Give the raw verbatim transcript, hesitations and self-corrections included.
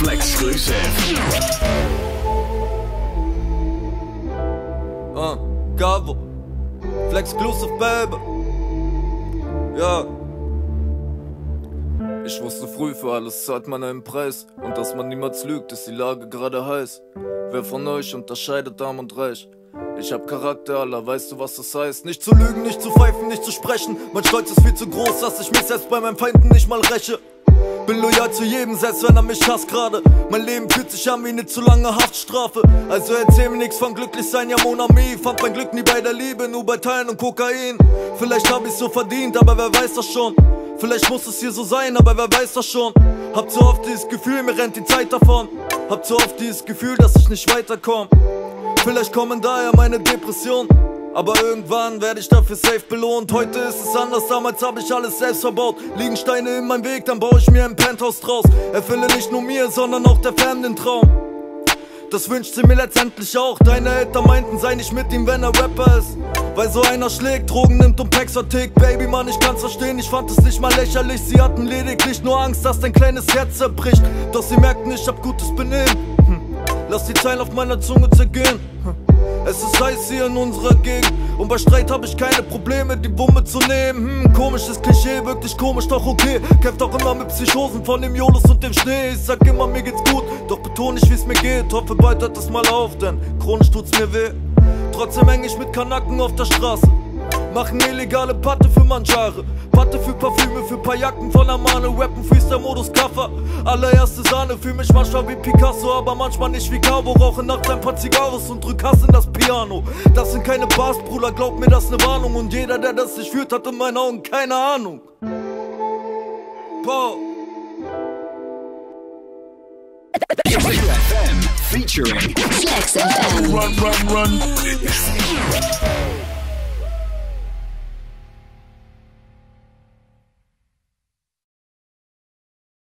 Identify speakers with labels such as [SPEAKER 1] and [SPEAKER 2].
[SPEAKER 1] Flexclusive.
[SPEAKER 2] Uh, Gavo. Flexclusive, baby. Ja. Ich wusste früh, für alles zahlt man einen Preis. Und dass man niemals lügt, ist die Lage gerade heiß. Wer von euch unterscheidet Arm und Reich? Ich hab Charakter, Allah, weißt du, was das heißt? Nicht zu lügen, nicht zu pfeifen, nicht zu sprechen. Mein Stolz ist viel zu groß, dass ich mich selbst bei meinen Feinden nicht mal räche. Bin loyal zu jedem, selbst wenn er mich hasst gerade. Mein Leben fühlt sich an wie eine zu lange Haftstrafe. Also erzähl mir nix von glücklich sein, ja mon ami. Fand mein Glück nie bei der Liebe, nur bei Teilen und Kokain. Vielleicht hab ich's so verdient, aber wer weiß das schon. Vielleicht muss es hier so sein, aber wer weiß das schon. Hab zu oft dieses Gefühl, mir rennt die Zeit davon. Hab zu oft dieses Gefühl, dass ich nicht weiterkomm. Vielleicht kommen daher meine Depressionen, aber irgendwann werde ich dafür safe belohnt. Heute ist es anders, damals habe ich alles selbst verbaut. Liegen Steine in meinem Weg, dann baue ich mir ein Penthouse draus. Erfülle nicht nur mir, sondern auch der Fam den Traum. Das wünscht sie mir letztendlich auch. Deine Eltern meinten, sei nicht mit ihm, wenn er Rapper ist. Weil so einer schlägt, Drogen nimmt und Packs vertickt. Baby, Mann, ich kann's verstehen, ich fand es nicht mal lächerlich. Sie hatten lediglich nur Angst, dass dein kleines Herz zerbricht. Doch sie merkten, ich hab gutes Benehmen. hm. Lass die Zeilen auf meiner Zunge zergehen. hm. Es ist heiß hier in unserer Gegend und bei Streit hab ich keine Probleme, die Wumme zu nehmen. Hm, komisches Klischee, wirklich komisch, doch okay. Kämpft auch immer mit Psychosen von dem Jolos und dem Schnee. Ich sag immer, mir geht's gut, doch betone ich, wie's mir geht. Hoffe, bald hört es mal auf, denn chronisch tut's mir weh. Trotzdem häng ich mit Kanaken auf der Straße. Machen illegale Patte für Manjare. Patte für Parfüme, für paar Jacken von Amane. Rappen, Freestyle-Modus, Kaffer. Allererste Sahne, fühl mich manchmal wie Picasso, aber manchmal nicht wie Cabo. Rauche nachts ein paar Zigarros und drück Hass in das Piano. Das sind keine Bars, Bruder, glaub mir, das ist ne Warnung. Und jeder, der das nicht fühlt, hat in meinen Augen keine Ahnung. Pow.
[SPEAKER 1] F M featuring
[SPEAKER 3] Flex F M.
[SPEAKER 1] Run, run, run.